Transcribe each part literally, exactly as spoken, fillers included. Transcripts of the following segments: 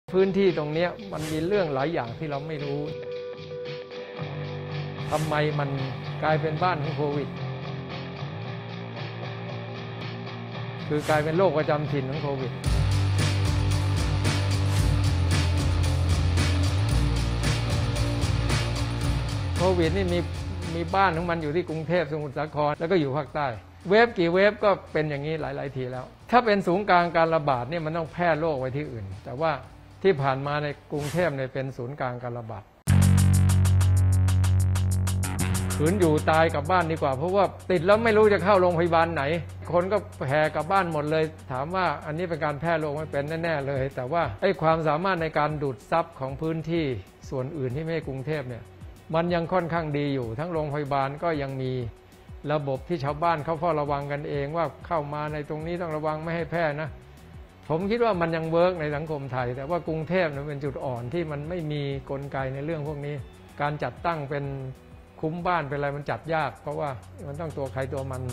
พื้นที่ตรงนี้มันมีเรื่องหลายอย่างที่เราไม่รู้ทำไมมันกลายเป็นบ้านของโควิดคือกลายเป็นโรคประจำถิ่นของโควิดโควิดนี่มีมีบ้านของมันอยู่ที่กรุงเทพสมุทรสาครแล้วก็อยู่ภาคใต้เวฟกี่เวฟก็เป็นอย่างนี้หลายๆทีแล้วถ้าเป็นศูนย์กลางการระบาดเนี่ยมันต้องแพร่โรคไว้ที่อื่นแต่ว่าที่ผ่านมาในกรุงเทพเนี่ยเป็นศูนย์กลางการระบาดขืนอยู่ตายกลับบ้านดีกว่าเพราะว่าติดแล้วไม่รู้จะเข้าโรงพยาบาลไหนคนก็แห่กลับบ้านหมดเลยถามว่าอันนี้เป็นการแพร่โรคไม่เป็นแน่ๆเลยแต่ว่าไอ้ความสามารถในการดูดซับของพื้นที่ส่วนอื่นที่ไม่ใช่กรุงเทพเนี่ยมันยังค่อนข้างดีอยู่ทั้งโรงพยาบาลก็ยังมีระบบที่ชาวบ้านเขาเฝ้าระวังกันเองว่าเข้ามาในตรงนี้ต้องระวังไม่ให้แพร่นะผมคิดว่ามันยังเวิร์กในสังคมไทยแต่ว่ากรุงเทพเนี่ยเป็นจุดอ่อนที่มันไม่มีกลไกในเรื่องพวกนี้การจัดตั้งเป็นคุ้มบ้านเป็นอะไรมันจัดยากเพราะว่ามันต้องตัวใครตัวมัน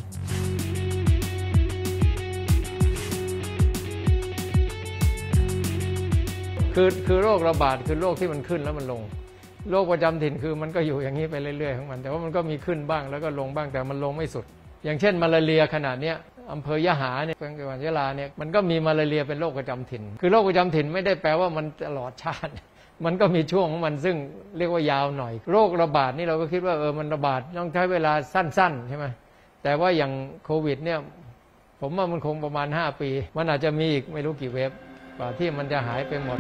คือคือโรคระบาดคือโรคที่มันขึ้นแล้วมันลงโรคประจำถิ่นคือมันก็อยู่อย่างนี้ไปเรื่อยๆของมันแต่ว่ามันก็มีขึ้นบ้างแล้วก็ลงบ้างแต่มันลงไม่สุดอย่างเช่นมาลาเรียขนาดนี้อำเภอยะหาเนี่ยจังหวัดยะลาเนี่ยมันก็มีมาลาเรียเป็นโรคประจำถิ่นคือโรคประจำถิ่นไม่ได้แปลว่ามันตลอดชาติมันก็มีช่วงของมันซึ่งเรียกว่ายาวหน่อยโรคระบาดนี่เราก็คิดว่าเออมันระบาดต้องใช้เวลาสั้นๆใช่ไหมแต่ว่าอย่างโควิดเนี่ยผมว่ามันคงประมาณห้าปีมันอาจจะมีอีกไม่รู้กี่เวฟกว่าที่มันจะหายไปหมด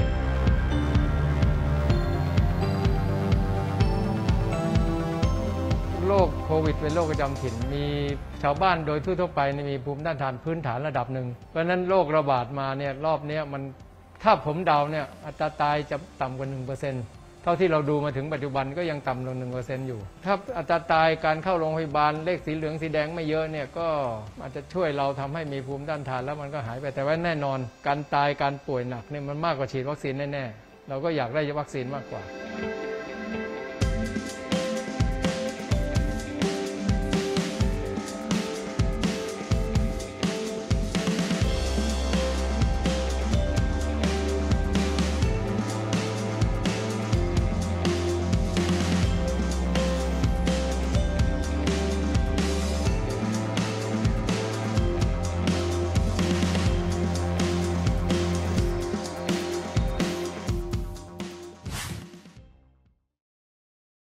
โรคโควิดเป็นโรคประจำถิ่นมีชาวบ้านโดยทั่วๆไปมีภูมิต้านทานพื้นฐานระดับหนึ่งเพราะฉะนั้นโรคระบาดมาเนี่ยรอบนี้มันถ้าผมเดาเนี่ยอัตราตายจะต่ำกว่า หนึ่งเปอร์เซ็นต์ เท่าที่เราดูมาถึงปัจจุบันก็ยังต่ำลง หนึ่งเปอร์เซ็นต์ อยู่ถ้าอัตราตายการเข้าโรงพยาบาลเลขสีเหลืองสีแดงไม่เยอะเนี่ยก็อาจจะช่วยเราทำให้มีภูมิต้านทานแล้วมันก็หายไปแต่ว่าแน่นอนการตายการป่วยหนักเนี่ยมันมากกว่าฉีดวัคซีนแน่ๆเราก็อยากได้วัคซีนมากกว่า